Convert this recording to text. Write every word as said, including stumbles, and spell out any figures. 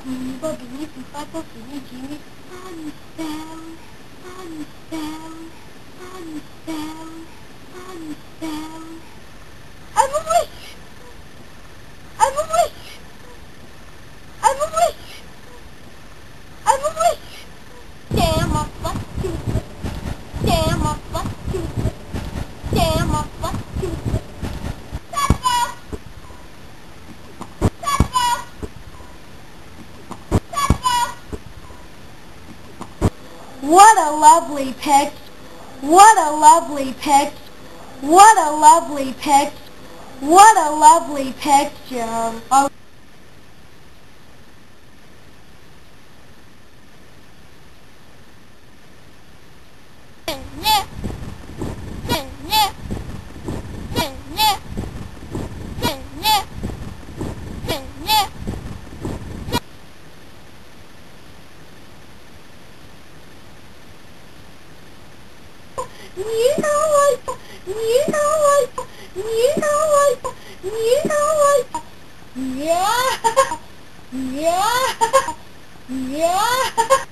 Bobini, Pipato, Fini, Jimmy, and down, and down, and down, and down. I'm a witch! I'm a witch! I'm a witch! I'm a witch! Damn, I'm fuck stupid. Damn, I'm fuck stupid. Damn, I'm fuck stupid. Peppa! Peppa! Peppa! What a lovely pic! What a lovely pic! What a lovely pic! What a lovely picture! Oh. You know what? You know what? You know what? You know what? Yeah! Yeah! Yeah!